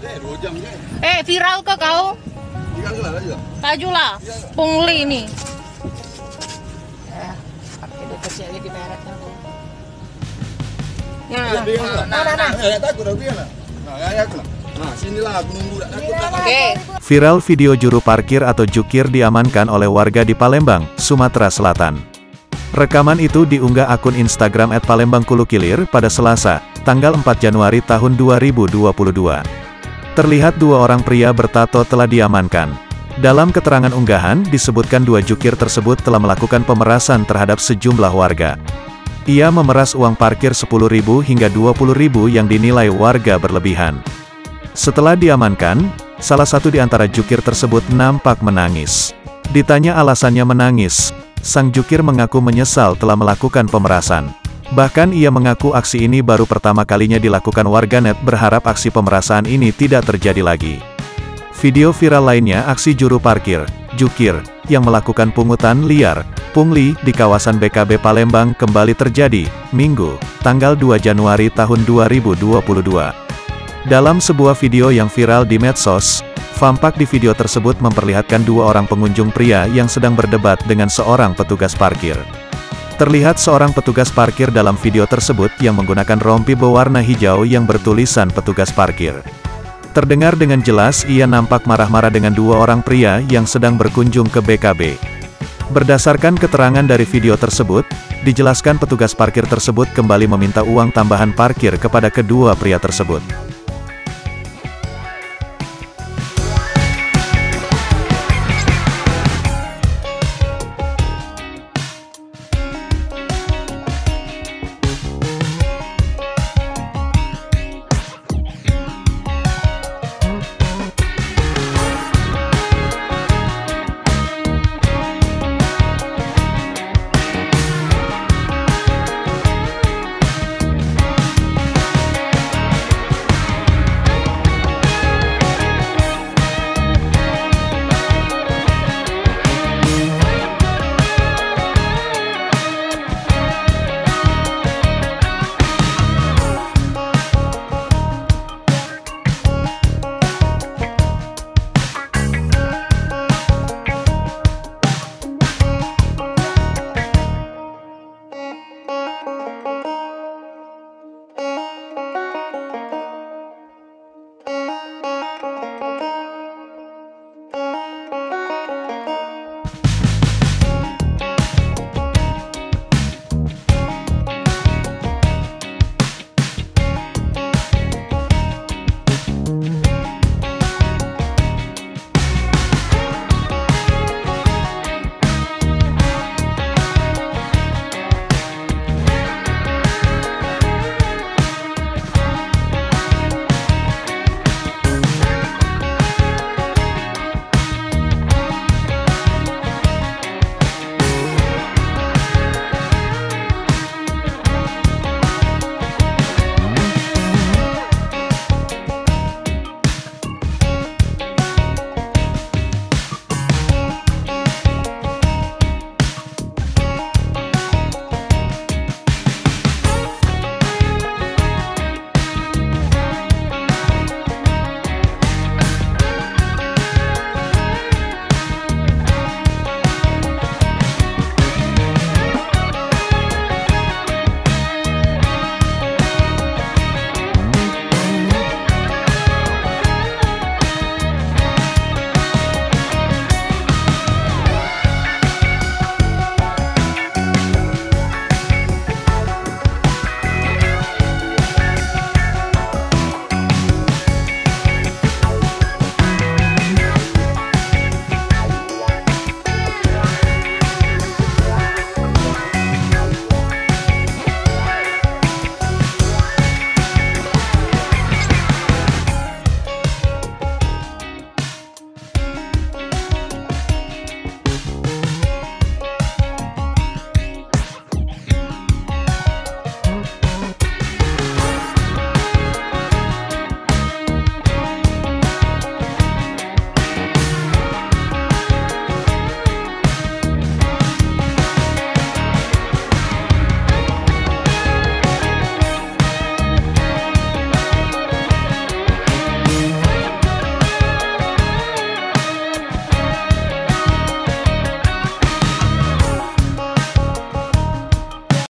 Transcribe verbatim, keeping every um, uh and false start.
Eh, viral ke kau? Kaju lah, pungli ini. Eh, pakai dia kecil di mereknya. Ya, nah, nah, nah. Eh, takut aku ya, nah. Nah, ya aku lah. Nah, sinilah aku nunggu, tak takut. Oke. Viral video juru parkir atau jukir diamankan oleh warga di Palembang, Sumatera Selatan. Rekaman itu diunggah akun Instagram et palembang kulukilir pada Selasa, tanggal empat Januari tahun dua ribu dua puluh dua. Terlihat dua orang pria bertato telah diamankan. Dalam keterangan unggahan, disebutkan dua jukir tersebut telah melakukan pemerasan terhadap sejumlah warga. Ia memeras uang parkir sepuluh ribu hingga dua puluh ribu yang dinilai warga berlebihan. Setelah diamankan, salah satu di antara jukir tersebut nampak menangis. Ditanya alasannya menangis, sang jukir mengaku menyesal telah melakukan pemerasan. Bahkan ia mengaku aksi ini baru pertama kalinya dilakukan warganet, berharap aksi pemerasan ini tidak terjadi lagi. Video viral lainnya aksi juru parkir, jukir, yang melakukan pungutan liar, pungli, di kawasan B K B Palembang kembali terjadi, Minggu, tanggal dua Januari tahun dua ribu dua puluh dua. Dalam sebuah video yang viral di medsos, tampak di video tersebut memperlihatkan dua orang pengunjung pria yang sedang berdebat dengan seorang petugas parkir. Terlihat seorang petugas parkir dalam video tersebut yang menggunakan rompi berwarna hijau yang bertulisan petugas parkir. Terdengar dengan jelas ia nampak marah-marah dengan dua orang pria yang sedang berkunjung ke B K B. Berdasarkan keterangan dari video tersebut, dijelaskan petugas parkir tersebut kembali meminta uang tambahan parkir kepada kedua pria tersebut.